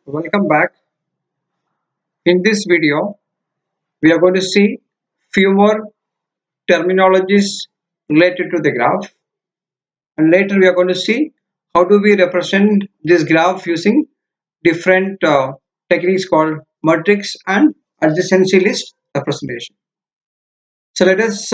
Welcome back. In this video, we are going to see few more terminologies related to the graph, and later we are going to see how do we represent this graph using different techniques called matrix and adjacency list representation. So let us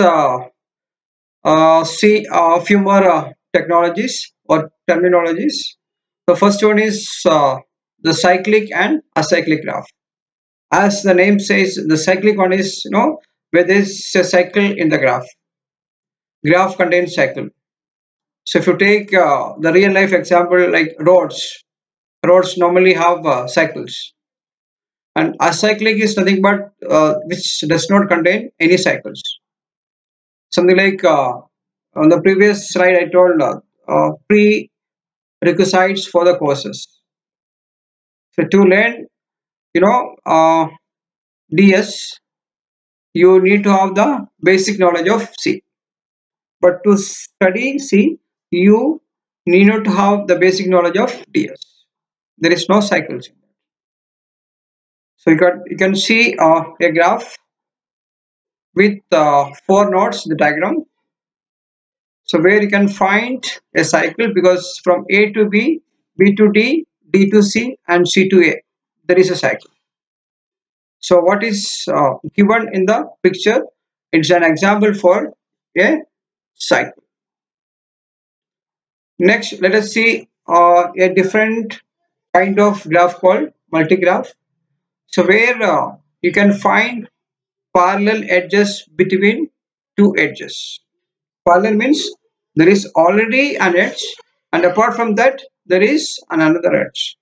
see a few more technologies or terminologies. The first one is the cyclic and acyclic graph. As the name says, the cyclic one is where there is a cycle in the graph. Graph contains cycle. So if you take the real life example like roads normally have cycles, and acyclic is nothing but which does not contain any cycles. Something like on the previous slide I told prerequisites for the courses. So to learn you know uh, DS, you need to have the basic knowledge of C. But to study C, you need not to have the basic knowledge of DS. There is no cycles. So you can see a graph with four nodes, the diagram. So where you can find a cycle, because from A to B, B to D, D to C, and C to A, there is a cycle. So what is given in the picture? It's an example for a cycle. Next, let us see a different kind of graph called multigraph. So where you can find parallel edges between two edges. Parallel means there is already an edge, and apart from that there is another edge.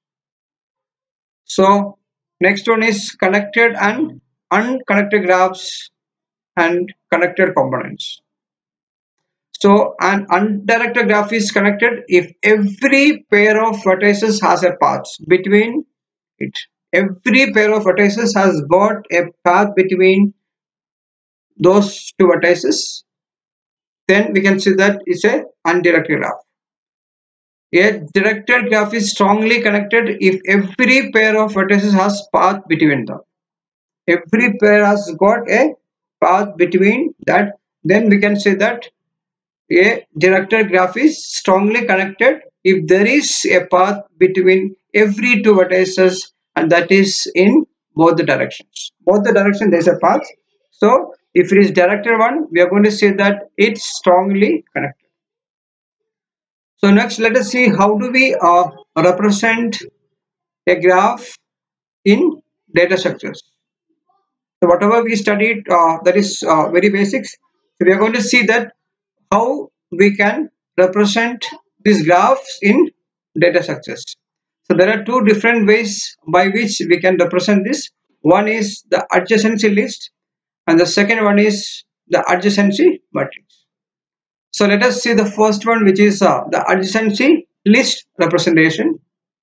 So next one is connected and unconnected graphs and connected components. So an undirected graph is connected if every pair of vertices has a path between it. Every pair of vertices has got a path between those two vertices. Then we can see that it's a undirected graph. A directed graph is strongly connected if every pair of vertices has path between them. Every pair has got a path between that. Then we can say that a directed graph is strongly connected if there is a path between every two vertices, and that is in both the directions. Both the directions there is a path. So if it is directed one, we are going to say that it's strongly connected. So next, let us see how do we represent a graph in data structures. So whatever we studied, that is very basics. So we are going to see that how we can represent these graphs in data structures. So there are two different ways by which we can represent this. One is the adjacency list, and the second one is the adjacency matrix. So let us see the first one, which is the adjacency list representation.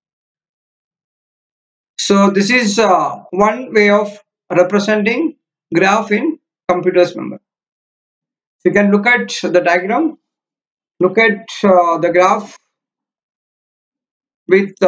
So this is one way of representing graph in computer's memory. So you can look at the diagram, look at the graph with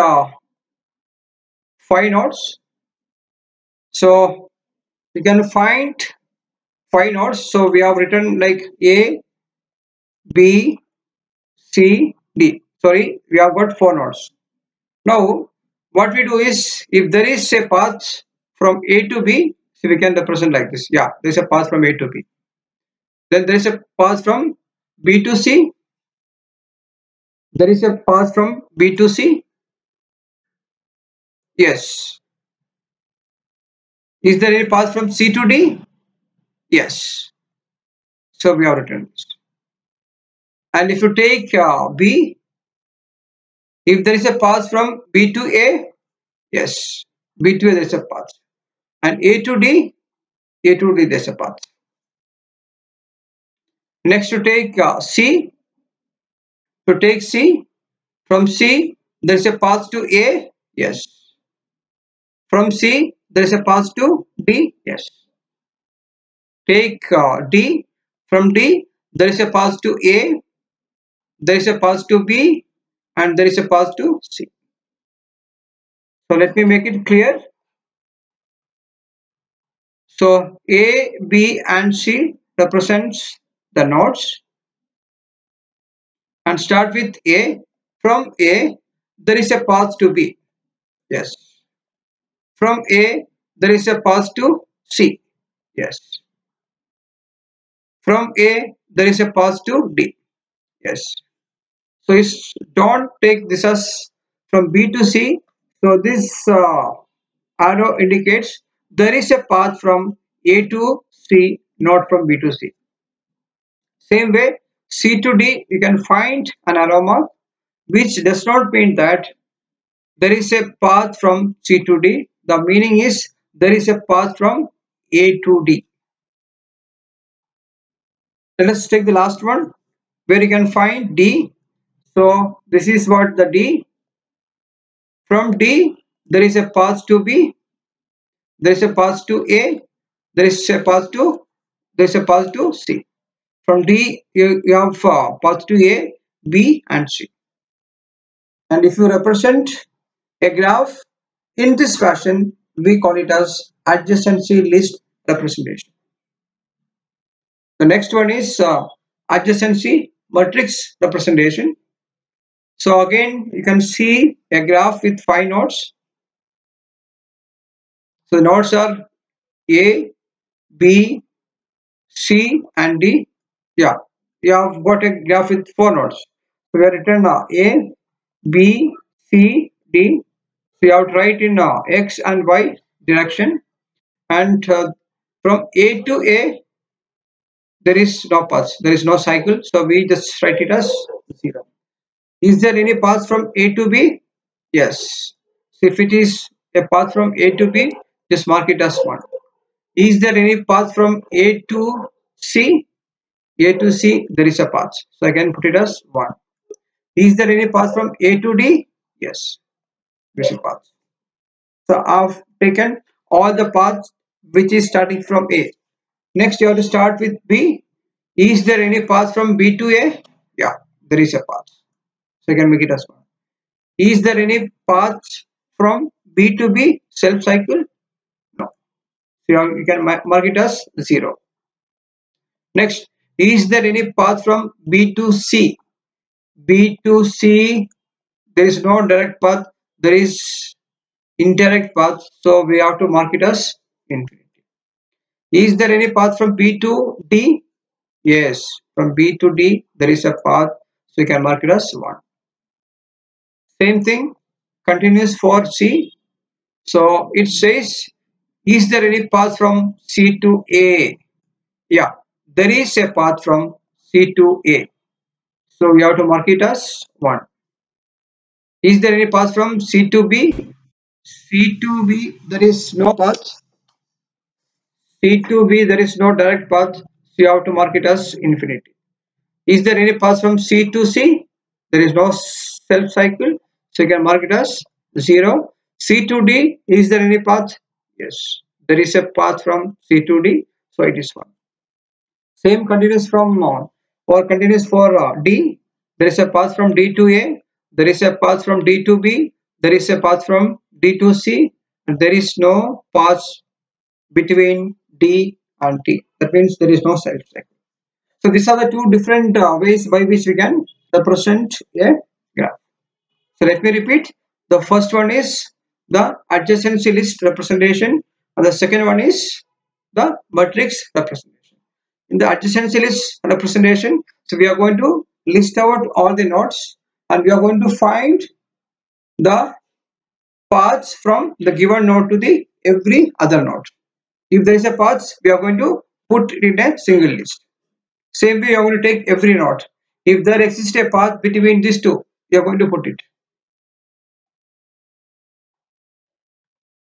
5 nodes. So you can find 5 nodes. So we have written like A, B, C, D. Sorry, we have got 4 nodes. Now what we do is, if there is a path from A to B, so we can represent like this. Yeah, there is a path from A to B. Then there is a path from B to C. There is a path from B to C. Yes. Is there any path from C to D? Yes. So we have written this. And if you take B, if there is a path from B to A, yes, B to A there is a path. And A to D, A to D there is a path. Next to take C, to take C, from C there is a path to A, yes. From C there is a path to D, yes. Take D, from D there is a path to A, there is a path to B, and there is a path to C. So let me make it clear. So A, B and C represents the nodes, and start with A. From A there is a path to B. Yes. From A there is a path to C. Yes. From A there is a path to D. Yes. So don't take this as from B to C. So this arrow indicates there is a path from A to C, not from B to C. Same way, C to D, you can find an arrow mark, which does not mean that there is a path from C to D. The meaning is there is a path from A to D. Let us take the last one, where you can find D. So this is what the D. From D, there is a path to B. There is a path to A. There is a path to C. From D, you have path to A, B, and C. And if you represent a graph in this fashion, we call it as adjacency list representation. The next one is adjacency matrix representation. So again, you can see a graph with 5 nodes. So the nodes are A, B, C, and D. Yeah, you have got a graph with 4 nodes. So we have written A, B, C, D. So you have to write in X and Y direction, and from A to A there is no path, there is no cycle, so we just write it as 0. Is there any path from A to B? Yes. So if it is a path from A to B, just mark it as 1. Is there any path from A to C? A to C, there is a path, so I can put it as 1. Is there any path from A to D? Yes, there is a path. So I've taken all the paths which is starting from A. Next, you have to start with B. Is there any path from B to A? Yeah, there is a path. So you can make it as 1. Is there any path from B to B? Self cycle? No. So you can mark it as 0. Next, is there any path from B to C? B to C, there is no direct path, there is indirect path, so we have to mark it as infinity. Is there any path from B to D? Yes, from B to D there is a path, so you can mark it as 1. Same thing continues for C. So it says, is there any path from C to A? Yeah, there is a path from C to A, so we have to mark it as 1. Is there any path from C to B? C to B, there is no path. C to B, there is no direct path, so you have to mark it as infinity. Is there any path from C to C? There is no self cycle, so you can mark it as 0. C to D, is there any path? Yes, there is a path from C to D, so it is 1. Same continues from or continues for D. There is a path from D to A. There is a path from D to B. There is a path from D to C. And there is no path between D and T. That means there is no self cycle. So these are the two different ways by which we can represent a graph. So let me repeat. The first one is the adjacency list representation, and the second one is the matrix representation. In the adjacency list representation, so we are going to list out all the nodes, and we are going to find the paths from the given node to the every other node. If there is a path, we are going to put it in a single list. Same way, you are going to take every node. If there exists a path between these two, we are going to put it.